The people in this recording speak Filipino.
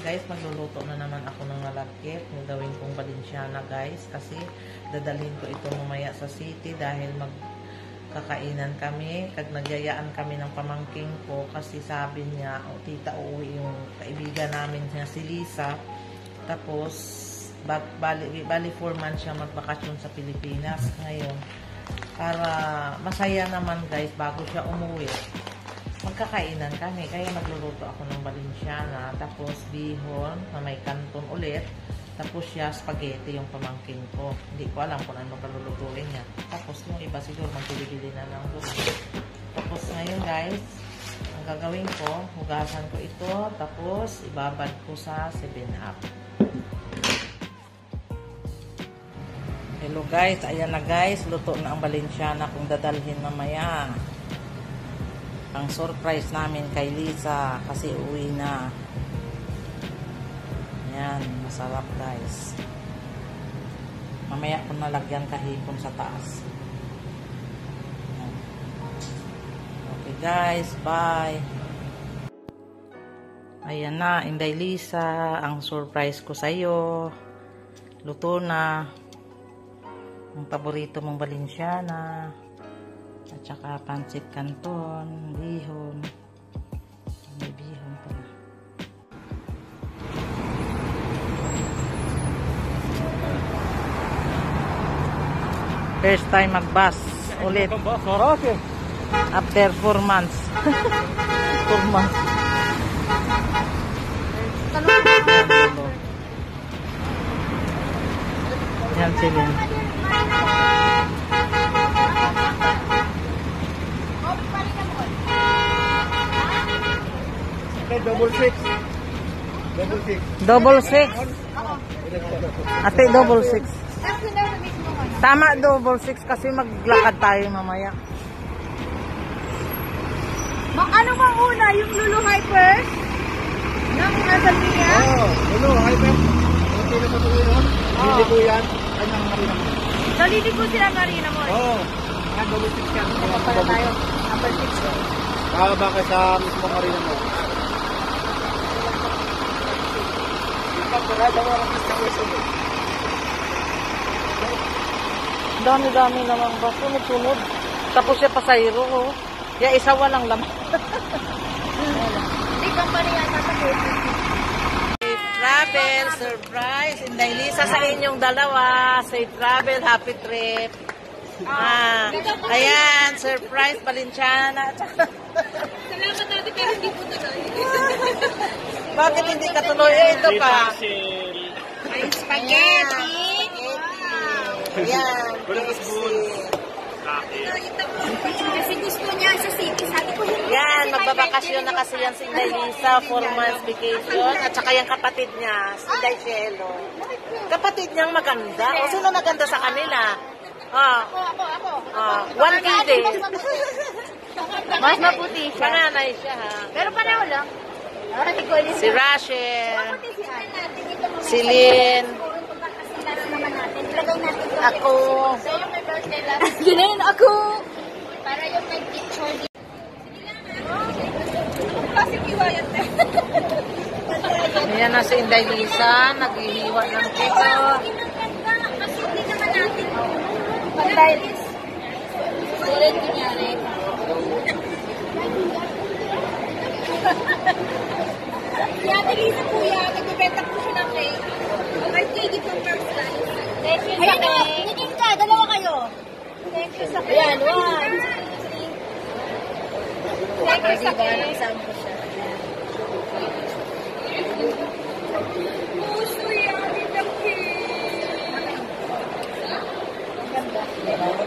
guys, magluluto na naman ako ng malagkit. Gagawin kong Valenciana guys. Kasi dadalhin ko ito mamaya sa city dahil magkakainan kami. Kag nagyayaan kami ng pamangking ko kasi sabi niya, tita, uuwi yung kaibigan namin niya si Lisa. Tapos, bali 4 months siya magbakasyon sa Pilipinas ngayon. Para masaya naman guys, bago siya umuwi, magkakainan kami. Kaya magluluto ako ng Valenciana. Tapos bihon na may kanton ulit. Tapos siya spaghetti yung pamangkin ko. Hindi ko alam kung ano palulutuin niya. Tapos yung iba siguro magbili-bili na ng gusto. Tapos ngayon guys, ang gagawin ko, hugasan ko ito. Tapos ibabad ko sa 7-Up. Hello guys, ayan na guys. Luto na ang Valenciana kung dadalhin mamaya. Ang surprise namin kay Lisa kasi uwi na. Yan, masarap guys. Mamaya ko nalagyan kahipon sa taas. Yan. Okay guys, bye. Ayan na, Inday Lisa, ang surprise ko sa iyo. Luto na. Ang paborito mong Valenciana. At saka pancit canton, bihon. May bihon pala. First time mag-bus ulit. Okay. After 4 months. 4 months. Yan sila. Double six. Double six. Ate, double six. Tama, double six kasi maglakad tayo mamaya. Ano bang una? Yung Lulu Hyper? Ng Azalmia? Oo, Lulu Hyper. Hindi na sa tuloy nun. Hindi ko yan. Kanyang marina mo. Nalili ko sila marina mo. Oo. Double six yan. Ito pala tayo. Number 6. Kakaba ka sa mismo marina mo. Dami-dami naman ba? Sunod-sunod. Tapos siya pasayro. Oh. Ya, isa walang laman. Hindi company yata sa Safe travel, surprise. Inday Lisa sa inyong dalawa. Safe travel, happy trip. Ayan, surprise, Valenciana. Salamat natin pero hindi po tuloy. Bakit hindi ka tuloy? Ito pa. Ay, spaghetti. Ayan. Kasi gusto niya sa city. Sabi ko, Yan, magbabakasyon na kasi yan si Inday Lisa, 4 months vacation. At saka yung kapatid niya, si Inday Cielo. Kapatid niyang maganda. O sino maganda sa kanila? Ako. 1 day. Mas maputi siya. Panganay siya ha. Pero pareho lang. Si Rachel. Si Si Lynn. Ilagay natin yung Ako. So, yung may birthday lang. Yun, ako. Para yung may picture dito. Kasi kiwayan na. Ayan na si Inday Lisa. Naghihiwa ng kiko. Kasi hindi naman natin. Pag-dialis. Ulit kunyari. Si Ate Lisa po yan. Nagbibenta po siya ng cake. May cake from first time. Thank you sa cake. Tingin ka. Dalawa kayo. Thank you sa cake. Ayan, 1, 2, 3. Thank you sa cake. Sampo siya. Gusto yan. Ang cake. Ang ganda.